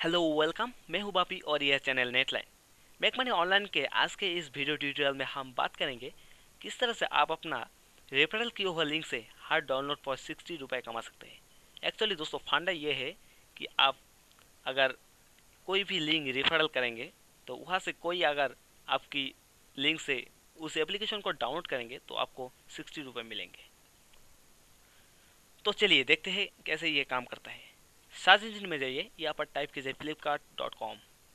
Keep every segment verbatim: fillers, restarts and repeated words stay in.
Hello welcome. मैं हूं बापी और यह channel netline. Make money online के आज के इस वीडियो ट्यूटोरियल में हम बात करेंगे किस तरह से आप अपना रेफरल किया हुआ लिंक से हर डाउनलोड पर सिक्सटी रुपये कमा सकते हैं। एक्चुअली दोस्तों फंडा ये है कि आप अगर कोई भी लिंक रेफरल करेंगे तो वहाँ से कोई अगर आपकी लिंक से उस एप्लीकेशन को डाउनलोड करेंगे तो आपको सिक्सटी रुपये मिलेंगे। तो चलिए देखते हैं कैसे ये काम करता है। सर्च इंजन में जाइए, यहाँ पर टाइप कीजिए फ्लिपकार्ट डॉट कॉम,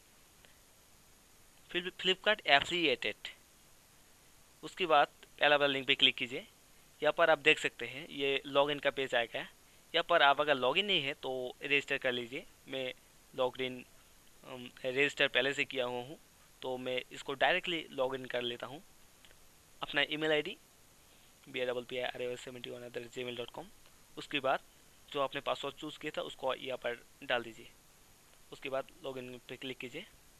फिर फ्लिपकार्ट एफिलिएटेड। उसके बाद पहला वाला लिंक पे क्लिक कीजिए। यहाँ पर आप देख सकते हैं ये लॉगिन का पेज आएगा। यहाँ पर आप अगर लॉगिन नहीं है तो रजिस्टर कर लीजिए। मैं लॉगिन रजिस्टर पहले से किया हुआ हूँ तो मैं इसको डायरेक्टली लॉगिन कर लेता हूँ। अपना email ID B A double P I R A seventy one at the rate gmail dot com. उसके बाद जो आपने पासवर्ड चूज़ किया था उसको यहाँ पर डाल दीजिए। उसके बाद लॉगिन पे क्लिक कीजिए।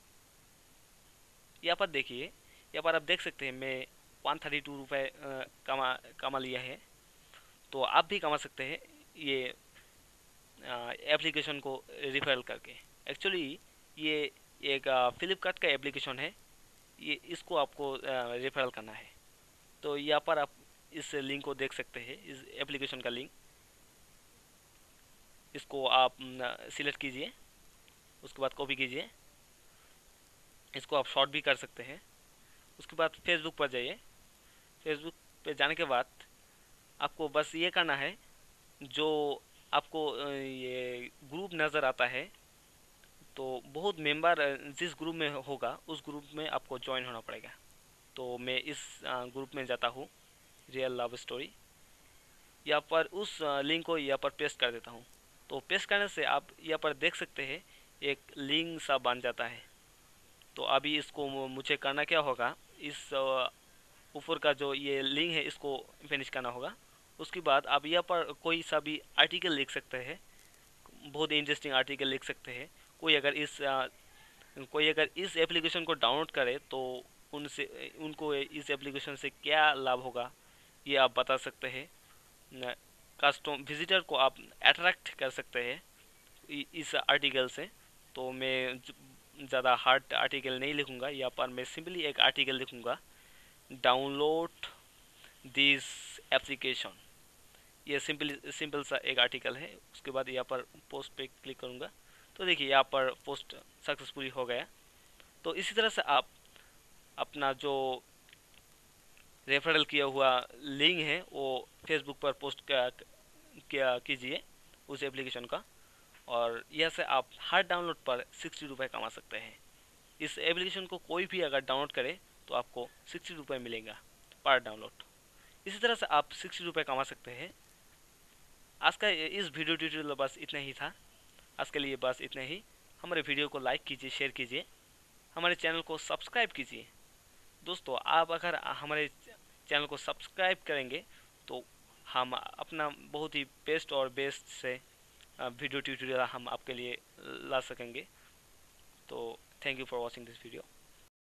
यहाँ पर देखिए, यहाँ पर आप देख सकते हैं मैं वन थर्टी टू रुपये कमा कमा लिया है। तो आप भी कमा सकते हैं ये एप्लीकेशन को रिफरल करके। एक्चुअली ये एक फ्लिपकार्ट का एप्लीकेशन है, ये इसको आपको रेफरल करना है। तो यहाँ पर आप इस लिंक को देख सकते हैं, इस एप्लीकेशन का लिंक। इसको आप सिलेक्ट कीजिए, उसके बाद कॉपी कीजिए। इसको आप शॉर्ट भी कर सकते हैं। उसके बाद फेसबुक पर जाइए। फेसबुक पे जाने के बाद आपको बस ये करना है, जो आपको ये ग्रुप नज़र आता है तो बहुत मेंबर जिस ग्रुप में होगा उस ग्रुप में आपको ज्वाइन होना पड़ेगा। तो मैं इस ग्रुप में जाता हूँ, रियल लव स्टोरी। यहाँ पर उस लिंक को यहाँ पर पेस्ट कर देता हूँ। तो पेस्ट करने से आप यहाँ पर देख सकते हैं एक लिंक सा बन जाता है। तो अभी इसको मुझे करना क्या होगा, इस ऊपर का जो ये लिंक है इसको फिनिश करना होगा। उसके बाद आप यहाँ पर कोई सा भी आर्टिकल लिख सकते हैं, बहुत इंटरेस्टिंग आर्टिकल लिख सकते हैं। कोई अगर इस आ, कोई अगर इस एप्लीकेशन को डाउनलोड करे तो उनसे उनको इस एप्लीकेशन से क्या लाभ होगा ये आप बता सकते हैं। कस्टम विजिटर को आप अट्रैक्ट कर सकते हैं इस आर्टिकल से। तो मैं ज़्यादा हार्ड आर्टिकल नहीं लिखूँगा, यहाँ पर मैं सिंपली एक आर्टिकल लिखूँगा, डाउनलोड दिस एप्लीकेशन। ये सिंपल सिंपल सा एक आर्टिकल है। उसके बाद यहाँ पर पोस्ट पे क्लिक करूँगा तो देखिए यहाँ पर पोस्ट सक्सेसफुली हो गया। तो इसी तरह से आप अपना जो रेफरल किया हुआ लिंक है वो फेसबुक पर पोस्ट क्या कीजिए उस एप्लीकेशन का, और यह से आप हर डाउनलोड पर सिक्सटी रुपये कमा सकते हैं। इस एप्लीकेशन को कोई भी अगर डाउनलोड करे तो आपको सिक्सटी रुपये मिलेगा पर डाउनलोड। इसी तरह से आप सिक्सटी रुपये कमा सकते हैं। आज का इस वीडियो ट्यूटोरियल बस इतना ही था। आज के लिए बस इतना ही। हमारे वीडियो को लाइक कीजिए, शेयर कीजिए, हमारे चैनल को सब्सक्राइब कीजिए। दोस्तों आप अगर हमारे चैनल को सब्सक्राइब करेंगे तो हम अपना बहुत ही बेस्ट और बेस्ट से वीडियो ट्यूटोरियल हम आपके लिए ला सकेंगे। तो thank you for watching this video.